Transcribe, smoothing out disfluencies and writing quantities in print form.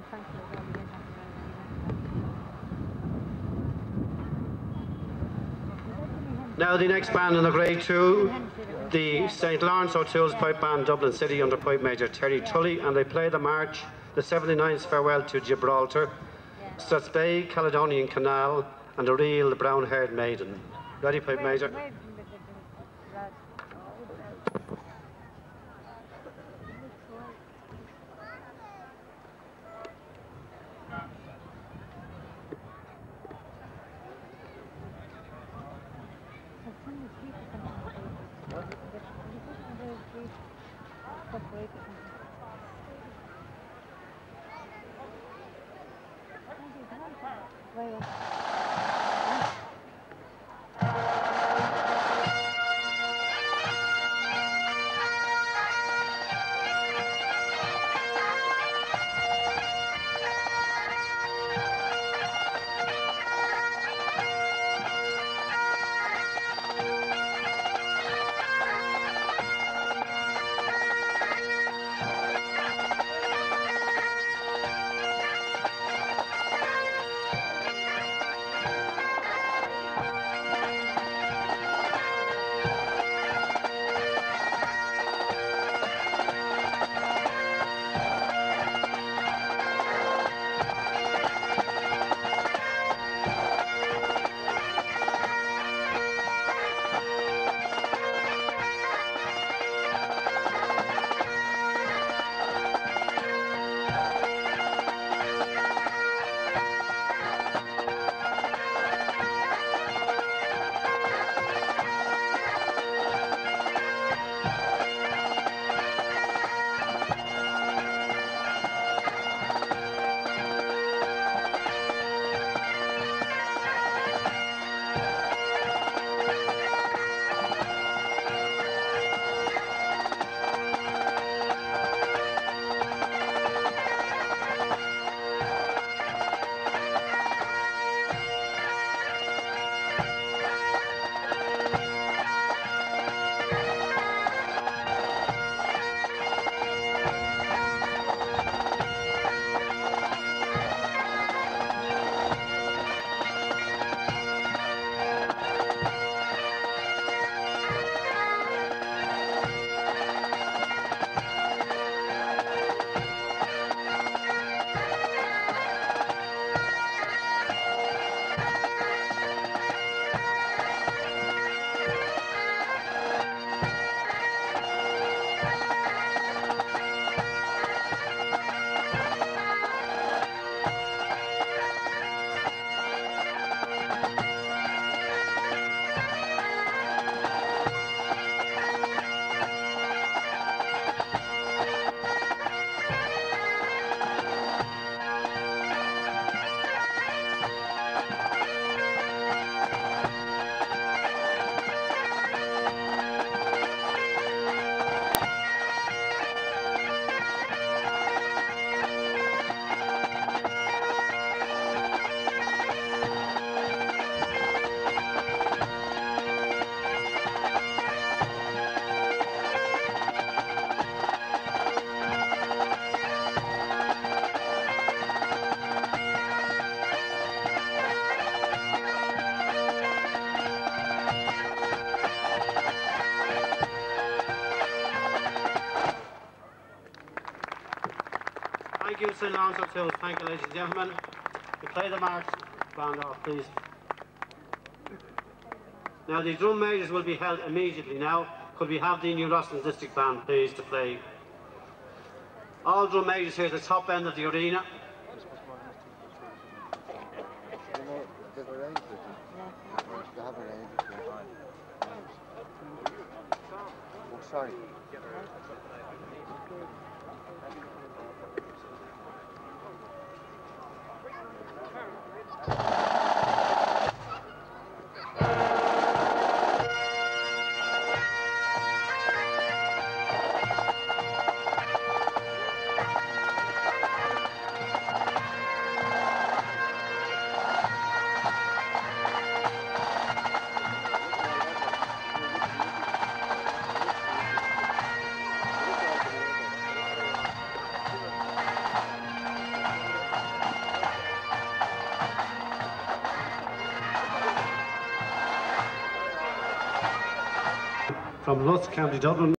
Now the next band in the Grade 2, the St. Laurence O'Toole's Pipe Band Dublin City under Pipe Major Terry Tully, and they play the march, the 79th Farewell to Gibraltar, Strathspey, Caledonian Canal, and the Reel, the Brown-Haired Maiden. Ready, Pipe Major? Thank you, St. Laurence O'Toole. Thank you, ladies and gentlemen. We play the march band off, please. Now, the drum majors will be held immediately now. Could we have the New Rossland District Band, please, to play? All drum majors here at the top end of the arena. Sorry. from Lusk, County Dublin.